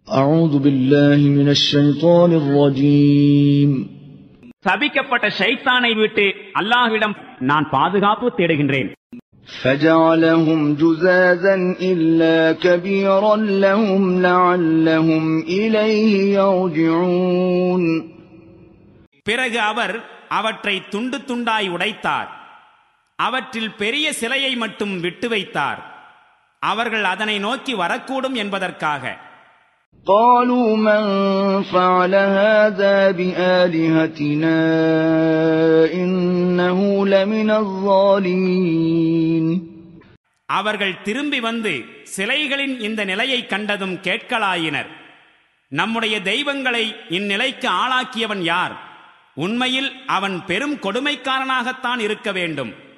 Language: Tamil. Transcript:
أعوذ بالله من الشيطان الرجيم. சபிக்கப்பட்ட ஷைத்தானை விட்டு அல்லாஹ்விடம் நான் பாதுகாப்பு தேடுகின்றேன். فجعلهم جذاذا إلا كبيرا لهم لعلهم إليه يرجعون. பிறகு அவர் அவற்றை துண்டு துண்டாய் உடைத்தார். அவற்றில் பெரிய சிலையை மட்டும் விட்டு வைத்தார். அவர்கள் அதனை நோக்கி வரக்கூடும் என்பதற்காக. قالوا من فعل هذا بآلهتنا إنه لمن الظالمين. அவர்கள் திரும்பி வந்து சிலைகளின் இந்த நிலையை கண்டதும் கேட்கலாயினர், நம்முடைய தெய்வங்களை இந்நிலைக்கு ஆளாக்கியவன் யார்? உண்மையில் அவன் பெரும் கொடுமைக்காரனாகத்தான் இருக்க வேண்டும்.